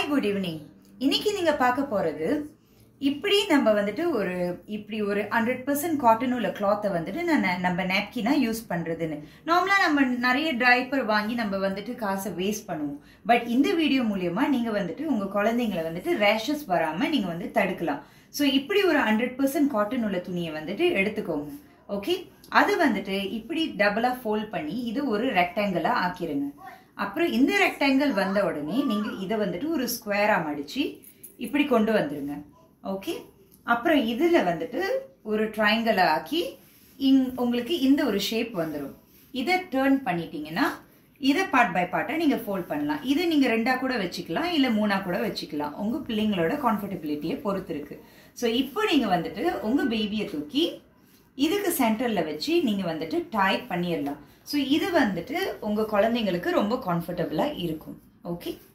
Good evening. இன்னைக்கு நீங்க பார்க்க போறது இப்படி நம்ம வந்துட்டு ஒரு 100% காட்டன் உள்ள cloth வந்துட்டு நம்ம napkin யூஸ் பண்றதுன்னு. நார்மலா நம்ம நிறைய டைப்பர் வாங்கி நம்ம வந்துட்டு காசை வேஸ்ட் பண்ணுவோம். பட் இந்த வீடியோ மூலமா நீங்க வந்துட்டு உங்க குழந்தைகளை வந்துட்டு ரேஷஸ் வராம நீங்க வந்து தடுக்கலாம். சோ இப்படி ஒரு 100% காட்டன் உள்ள துணியை வந்துட்டு எடுத்துக்கோங்க. ஓகே? அது வந்துட்டு இப்படி டபுளா ஃபோல்ட் பண்ணி இது ஒரு ரெக்டாங்கிளா ஆக்கிருங்க. அப்புறம் இந்த ரெக்டாங்கிள் வந்த உடனே நீங்க இதை வந்துட்டு ஒரு ஸ்கொயரா மடிச்சு இப்படி கொண்டு வந்துருங்க. ஓகே? அப்புறம் இதுல வந்துட்டு ஒரு ட்ரையாங்கிளா ஆக்கி உங்களுக்கு இந்த ஒரு ஷேப் வந்துடும். இதை டர்ன் பண்ணிட்டீங்கன்னா இதை பார்ட் பை பார்ட்டா நீங்க ஃபோல்ட் பண்ணலாம். இது நீங்க 2ஆ கூட வச்சுக்கலாம், இல்ல 3ஆ கூட வச்சுக்கலாம். உங்க பிள்ளைங்களோட கம்ஃபர்டபிலிட்டியை பொறுத்து இருக்கு. ஸோ இப்போ நீங்க வந்துட்டு உங்க பேபியை தூக்கி இதுக்கு சென்டர்ல வச்சு நீங்க வந்துட்டு டை பண்ணிடலாம். ஸோ இது வந்துட்டு உங்க குழந்தைங்களுக்கு ரொம்ப கம்ஃபர்டபுளா இருக்கும். ஓகே?